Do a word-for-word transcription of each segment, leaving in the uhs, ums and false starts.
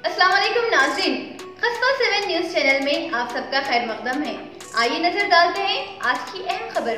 अस्सलाम वालेकुम नाज़रीन, कस्बा सेवन न्यूज़ चैनल में आप सबका खैर मकदम है। आइए नजर डालते हैं आज की अहम खबर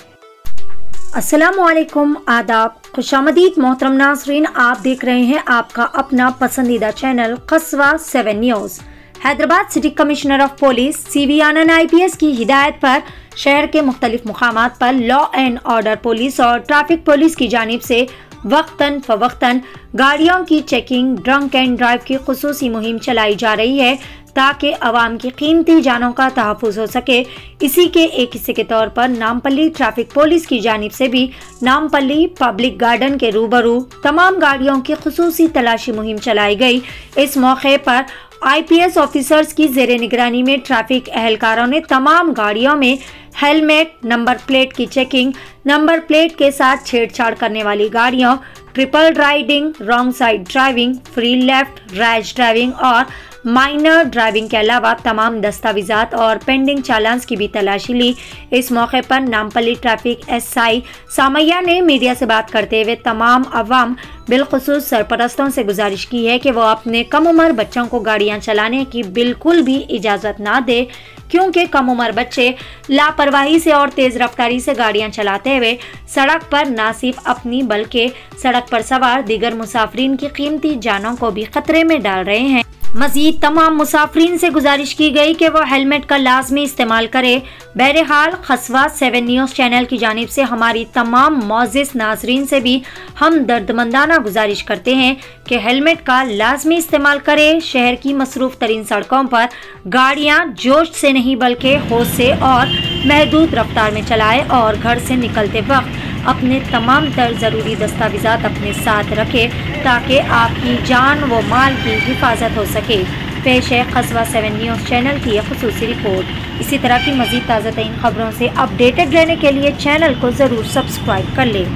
पर। अस्सलाम वालेकुम, आदाब, खुशामदीद मोहतरम नाज़रीन, आप देख रहे हैं आपका अपना पसंदीदा channel Kasba seven news. Hyderabad city commissioner of police C V Anand I P S की हिदायत पर शहर के मुख्तलिफ मुकामात पर लॉ एंड ऑर्डर पुलिस और ट्रैफिक पुलिस की जानिब से वक्तन फवक्तन गाड़ियों की चेकिंग, ड्रंक एंड ड्राइव की खुसूसी मुहिम चलाई जा रही है ताकि अवाम की कीमती जानों का तहफ़्फ़ुज़ हो सके। इसी के एक हिस्से के तौर पर नामपल्ली ट्रैफिक पुलिस की जानिब से भी नामपल्ली पब्लिक गार्डन के रूबरू तमाम गाड़ियों की खुसूसी तलाशी मुहिम चलाई गई। इस मौके पर आई पी एस ऑफिसर्स की जेर निगरानी में ट्रैफिक एहलकारों ने तमाम गाड़ियों में हेलमेट, नंबर प्लेट की चेकिंग, नंबर प्लेट के साथ छेड़छाड़ करने वाली गाड़ियों, triple riding, wrong side driving, free left, rash driving और माइनर ड्राइविंग के अलावा तमाम दस्तावेजात और पेंडिंग चालान्स की भी तलाशी ली। इस मौके पर Nampally traffic S I Samaiah ने मीडिया से बात करते हुए तमाम अवाम बिलखुसूस सरपरस्तों से गुजारिश की है कि वो अपने कम उम्र बच्चों को गाड़ियां चलाने की बिल्कुल भी इजाज़त ना दे, क्योंकि कम उम्र बच्चे लापरवाही से और तेज रफ्तारी से गाड़ियां चलाते हुए सड़क पर न सिर्फ अपनी बल्कि सड़क पर सवार दीगर मुसाफिरीन की कीमती जानों को भी खतरे में डाल रहे हैं। मजीद तमाम मुसाफिरीन से गुजारिश की गई कि वो हेलमेट का लाजमी इस्तेमाल करे। बहरहाल कस्बा सेवन न्यूज़ चैनल की जानिब से हमारी तमाम मौजिज़ नाजरीन से भी हम दर्दमंदाना गुजारिश करते हैं कि हेलमेट का लाजमी इस्तेमाल करें। शहर की मसरूफ़ तरीन सड़कों पर गाड़ियाँ जोश से नहीं बल्कि होश से और महदूद रफ्तार में चलाएं और घर से निकलते वक्त अपने तमाम तर ज़रूरी दस्तावेज़ात अपने साथ रखें ताकि आपकी जान व माल की हिफाजत हो सके। पेश है कस्बा सेवन न्यूज़ चैनल की यह खुसूसी रिपोर्ट। इसी तरह की मज़ीद ताज़ा तरीन खबरों से अपडेटेड रहने के लिए चैनल को ज़रूर सब्सक्राइब कर लें।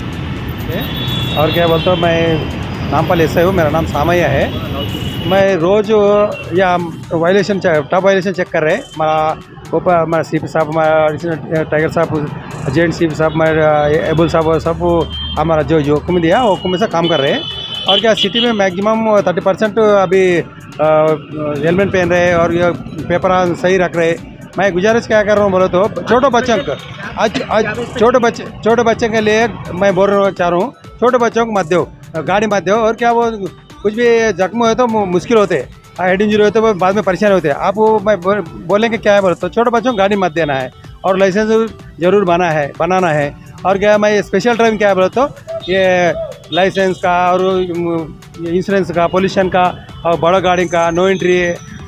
और क्या बोलता हूँ, मैं नामपल्ली एस आई हूँ, मेरा नाम सामैया है। मैं रोज़ या वायलेशन टॉप वायलेशन चेक कर रहे हैं। हमारा ऊपर हमारा सी पी साहब, हमारा टाइगर साहब, जेंट सी पी साहब, हमारे एबुल साहब, सब हमारा जो जो हुक्म दिया वो हुक्म से काम कर रहे हैं। और क्या सिटी में मैक्सिमम थर्टी परसेंट अभी हेलमेट पहन रहे हैं और ये पेपर सही रख रहे हैं। मैं गुजारिश क्या कर रहा हूँ बोलो तो छोटे बच्चों को आज आज छोटे बच्चे छोटे बच्चे के लिए मैं बोलना चाह रहा हूँ, छोटे बच्चों को मत दो, गाड़ी मत दो। और क्या वो कुछ भी जख्म हुए तो मुश्किल होते हैं, हेड इंजरी होते वो बाद में परेशान होते हैं। आप वो मैं बोलेंगे क्या है बोलो तो छोटे बच्चों को गाड़ी मत देना है और लाइसेंस ज़रूर बना है बनाना है। और क्या मैं स्पेशल ड्राइविंग क्या है बोलो तो ये लाइसेंस का और इंश्योरेंस का, पोल्यूशन का और बड़ा गाड़ी का नो एंट्री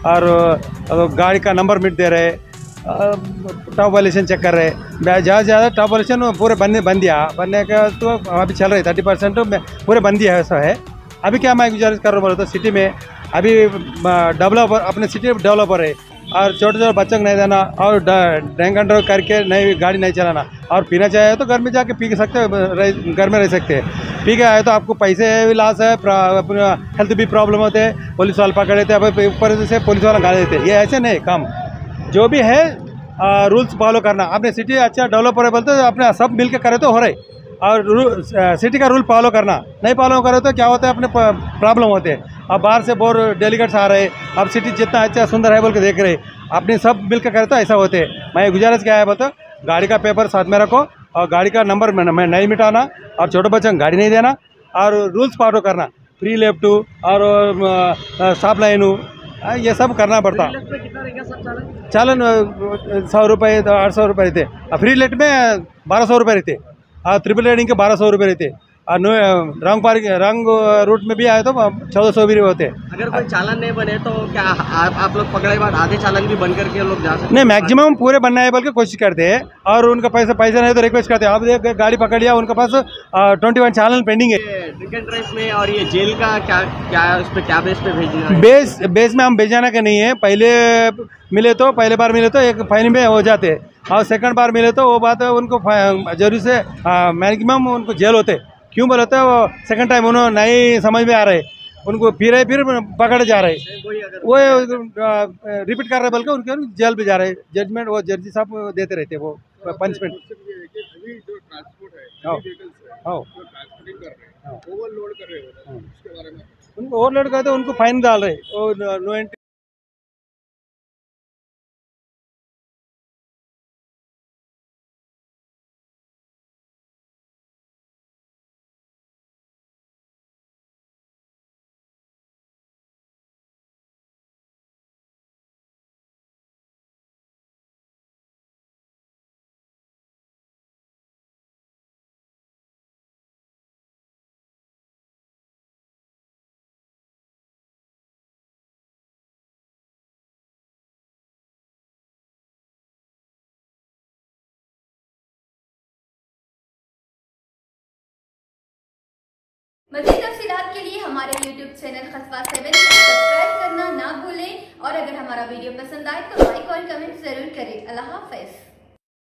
और गाड़ी का नंबर मिट दे रहे, टॉप वायलेशन चेक कर रहे हैं। ज़्यादा से ज़्यादा टॉप वायलेशन पूरे बनने बन दिया बनने का तो अभी चल रही थर्टी परसेंट पूरे बन दिया है ऐसा है। अभी क्या मैं गुजारिश कर रहा हूँ बोलो तो सिटी में अभी डेवलपर अपने सिटी डेवलपर है और छोटे छोटे बच्चों को नहीं देना और ड्रैंक एंड ड्राइव करके नहीं गाड़ी नहीं चलाना। और पीना चाहिए तो घर में जाके पी सकते हो, घर में रह सकते हैं। पी के आए तो आपको पैसे भी लॉस है, हेल्थ भी प्रॉब्लम होते हैं, पुलिस वाले पकड़े थे, अब ऊपर से पुलिस वाला गाली देते। ये ऐसे नहीं काम, जो भी है रूल्स फॉलो करना। अपने सिटी अच्छा डेवलपर है बोलते अपने सब मिल के करे तो हो रहे, और सिटी का रूल फॉलो करना नहीं फॉलो करे तो क्या होता है अपने प्रॉब्लम होते हैं। अब बाहर से बोर डेलीगेट्स आ रहे, अब सिटी जितना अच्छा सुंदर है बोल के देख रहे, अपने सब मिल के करे तो ऐसा होते हैं। मैं गुजारिश क्या है बोलते गाड़ी का पेपर साथ में रखो और गाड़ी का नंबर मैं नहीं मिटाना और छोटे बच्चों को गाड़ी नहीं देना और रूल्स फॉलो करना, फ्री लेफ्ट और स्टॉप लाइन ये सब करना पड़ता। चालन सौ रुपये आठ सौ रुपये रहते, फ्री लेफ्ट में बारह सौ रुपये रहते और ट्रिपल राइडिंग के बारह सौ रुपये रहते और नो रंग पार्क रंग रूट में भी आए तो चौदह सौ भी होते। अगर कोई चालान नहीं बने तो क्या आप, आप लोग पकड़े बाद आधे चालान भी बन करके लोग जा सकते? नहीं, मैक्सिमम पूरे बनना है बोल के कोशिश करते हैं और उनका पैसा पैसा नहीं तो रिक्वेस्ट करते हैं। आप देख गाड़ी पकड़ लिया, उनके पास ट्वेंटी वन चालान पेंडिंग है। ड्रिंक एंड ड्राइव में और ये जेल का क्या क्या उस पर क्या बेस पे भेजना है? बेस बेस में हम भेजाना का नहीं है। पहले मिले तो पहले बार मिले तो एक फाइन में हो जाते और सेकंड बार मिले तो वो बात उनको जरूरी से मैक्सिमम उनको जेल होते। क्यों बोले तो वो सेकंड टाइम उन्होंने नहीं समझ में आ रहे, उनको फिर फिर पकड़े जा रहे, वो रिपीट कर रहे बल्कि उनके जेल भी जा रहे। जजमेंट वो जज साहब देते रहते वो पनिशमेंट। ओवरलोड कर रहे हो उसके बारे में उनको ओवरलोड करते उनको फाइन डाल रहे और नो एंट्री। मज़ीद तफसीलात के लिए हमारे यूट्यूब चैनल खसवा सेवन को सब्सक्राइब करना ना भूलें और अगर हमारा वीडियो पसंद आए तो लाइक और कमेंट ज़रूर करें। अल्लाह हाफ़िज़।